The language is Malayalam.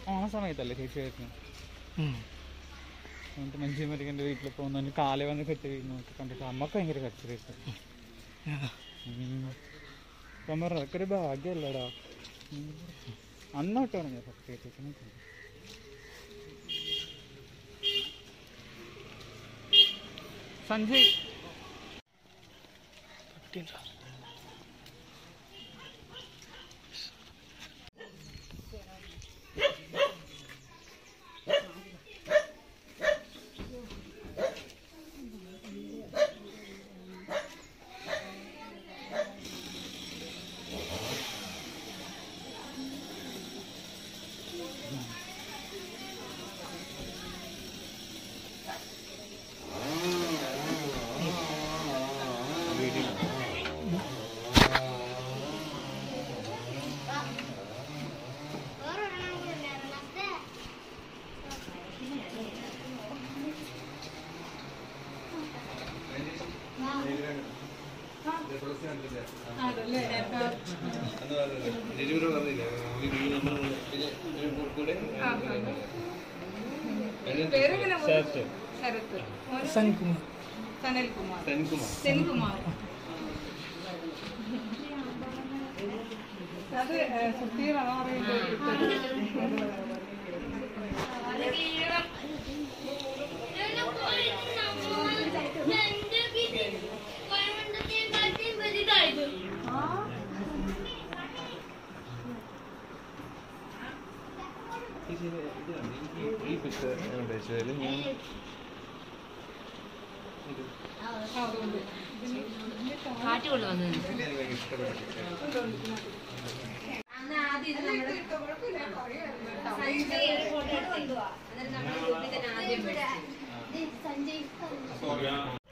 ഓണ സമയത്തല്ലേ ചേച്ചി വരുന്നത്? എന്നിട്ട് മഞ്ജു മരിക്കൻ്റെ വീട്ടിൽ പോകുന്നതിന് കാലേ വന്ന് കെട്ടി വീഴുന്നൊക്കെ കണ്ടിട്ട് അമ്മക്ക് ഭയങ്കര കച്ചറിയിട്ട് അപ്പം പറഞ്ഞു അതൊക്കെ ഒരു ഭാഗ്യമല്ലടാ അന്നോട്ടാണ് ഞാൻ സത്യമായിട്ട്. സഞ്ജയ് സെൻകുമാർ അത് സുധീറാണോ ഈ പിക്ചർ ഞാൻ ഉദ്ദേശിച്ചത് ഞാൻ ഇഷ്ടപ്പെട്ടു.